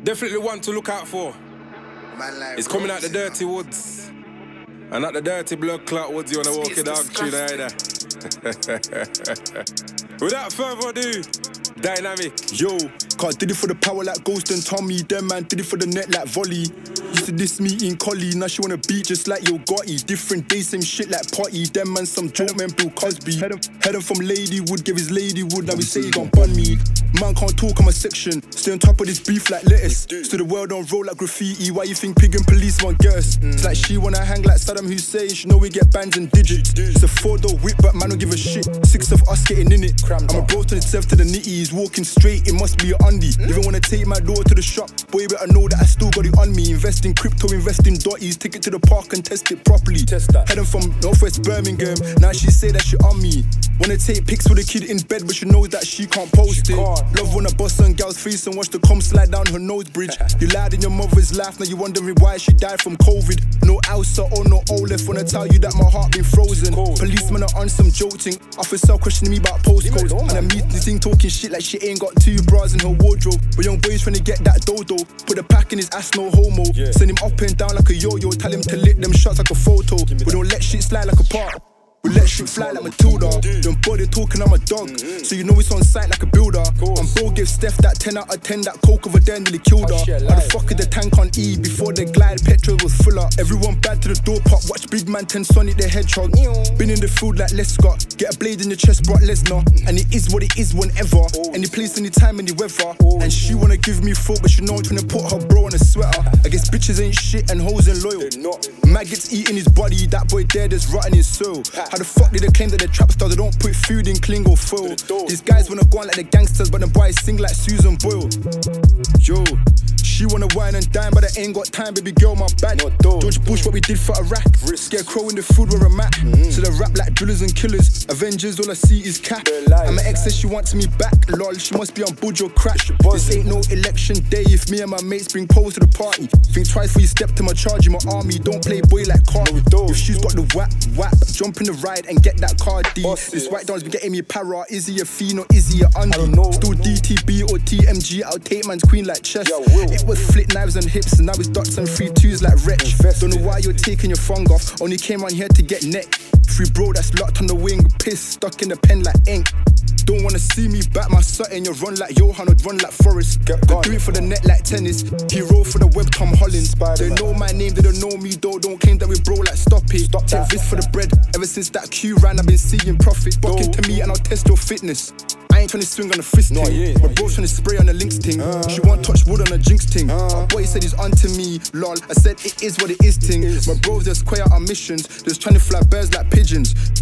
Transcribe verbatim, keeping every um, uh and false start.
Definitely one to look out for. Man like it's coming out the Rose, dirty woods. And not the dirty blood clot woods you wanna walk your dog through either. Without further ado, Dynamic. Yo, can't did it for the power like Ghost and Tommy. Them man did it for the net like Volley. Used to diss me in Collie, now she wanna beat just like Yo Gotti. Different days, same shit like Potty. Them man some joke man, Bill Cosby. Head him, head him from Ladywood, give his Ladywood. Now we say he gon' bun me. Man can't talk, I'm a section. Stay on top of this beef like lettuce. So the world don't roll like graffiti. Why you think pig and police won't get us? Mm. It's like she wanna hang like Saddam Hussein. She know we get bands and digits. It's a four-door whip, but man don't give a shit. Six of us getting in it. I'm a bro to the self to the nitties. Walking straight, it must be an undie. Mm. Even wanna take my door to the shop, boy, better know that I still got it on me. Invest in crypto, invest in dotties. Take it to the park and test it properly. Test that. Heading from Northwest Birmingham. Now she say that she on me. Wanna take pics with a kid in bed, but she knows that she can't post she it. Can't. Love when I bust on gal's face and watch the cum slide down her nose bridge. You lied in your mother's life, now you wondering why she died from COVID. No Elsa or no Olaf, wanna tell you that my heart been frozen. Cold. Policemen are on some joking. Officer questioning me about postcodes. And I'm meeting talking shit like she ain't got two bras in her wardrobe. But young boys trying to get that dodo. Put a pack in his ass, no homo. Yeah. Send him up and down like a yo-yo. Tell him to lick them shots like a photo. We don't let shit slide like a part. We let shit fly like Matilda. Them body talking, I'm a dog. Mm-hmm. So you know it's on site like a builder. And bro give Steph that ten out of ten. That coke over there nearly killed her. How the fuck is the tank on E? Before the glide, petrol was fuller. Everyone bad to the door pop. Watch big man ten Sonic the Hedgehog. Been in the field like Les Scott. Get a blade in your chest, Brock Lesnar. And it is what it is whenever. Any place, any time, any weather. And she wanna give me thought, but she know I'm trying to put her bro on a sweater. I guess bitches ain't shit and hoes ain't loyal. Maggots eating his body. That boy there that's rotting his soul. How the fuck did they claim that they're trap stars? They don't put food in cling or foil. These guys wanna go on like the gangsters, but the boys sing like Susan Boyle. Yo, she wanna wine and dine, but I ain't got time, baby girl, my bad. George Bush, what we did for Iraq. Scarecrow in the food where I'm at. Mm-hmm. So they rap like drillers and killers. Avengers, all I see is cap. And my ex says she wants me back. Lol, she must be on Budge or crack. This ain't no election day if me and my mates bring poles to the party. Think twice before you step to my charge in my army. Don't play boy like Cardi. If she's got the whap, whap, jump in the ride and get that car D. This white dog's been getting me para. Is he a fiend or is he a undie? Still D T B or T M G. I'll take man's queen like chess. It was flick knives and hips, and now it's dots and three twos like wretch. Don't know why you're taking your thong off. Only came on here to get neck. Free bro that's locked on the wing, pissed stuck in the pen like ink. Don't wanna see me back my Sutton. You run like Johan or run like Forrest. They do it for the net like tennis. Hero for the web, Tom Holland. They know my name, they don't know me though. Don't claim that we bro like stop it. Stop Take this for the bread. Ever since that Q ran, I've been seeing profit. Buck into me and I'll test your fitness. I ain't trying to swing on the fist no, ting. My bro's trying to spray on the links ting. Uh, she want touch wood on a jinx ting. Uh, my boy said he's onto me, lol. I said it is what it is ting. Is. My bros just quiet our missions. Just trying to fly birds like pigeons.